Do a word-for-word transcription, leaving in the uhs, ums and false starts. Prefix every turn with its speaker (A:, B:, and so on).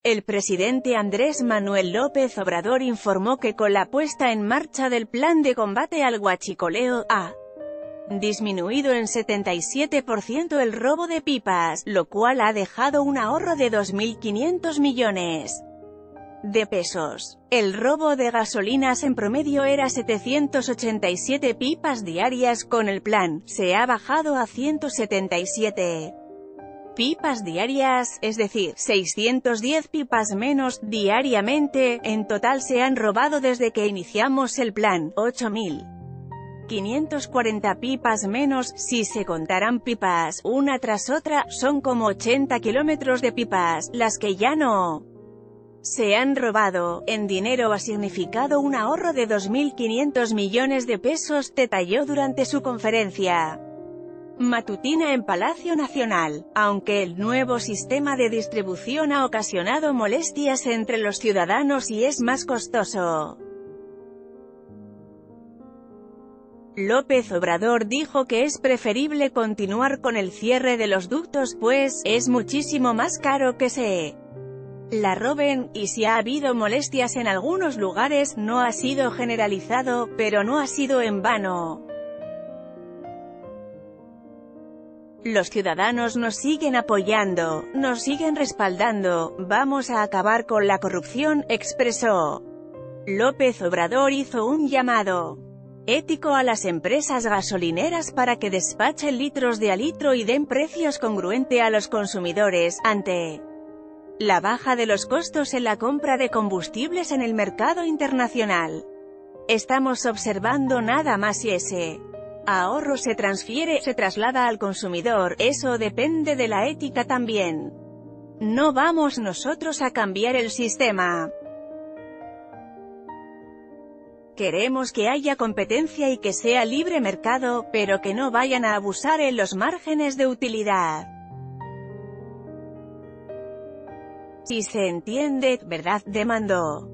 A: El presidente Andrés Manuel López Obrador informó que con la puesta en marcha del Plan de Combate al Huachicoleo, ha disminuido en setenta y siete por ciento el robo de pipas, lo cual ha dejado un ahorro de dos mil quinientos millones de pesos. El robo de gasolinas en promedio era setecientas ochenta y siete pipas diarias. Con el plan, se ha bajado a ciento setenta y siete pipas diarias, es decir, seiscientas diez pipas menos, diariamente. En total se han robado desde que iniciamos el plan, ocho mil quinientas cuarenta pipas menos. Si se contaran pipas, una tras otra, son como ochenta kilómetros de pipas, las que ya no se han robado. En dinero ha significado un ahorro de dos mil quinientos millones de pesos, detalló durante su conferencia matutina en Palacio Nacional. Aunque el nuevo sistema de distribución ha ocasionado molestias entre los ciudadanos y es más costoso, López Obrador dijo que es preferible continuar con el cierre de los ductos, pues es muchísimo más caro que se la roben, y si ha habido molestias en algunos lugares, no ha sido generalizado, pero no ha sido en vano. Los ciudadanos nos siguen apoyando, nos siguen respaldando, vamos a acabar con la corrupción, expresó. López Obrador hizo un llamado ético a las empresas gasolineras para que despachen litros de a litro y den precios congruentes a los consumidores, ante la baja de los costos en la compra de combustibles en el mercado internacional. Estamos observando nada más si ese ahorro se transfiere, se traslada al consumidor, eso depende de la ética también. No vamos nosotros a cambiar el sistema. Queremos que haya competencia y que sea libre mercado, pero que no vayan a abusar en los márgenes de utilidad. Si se entiende, ¿verdad?, demandó.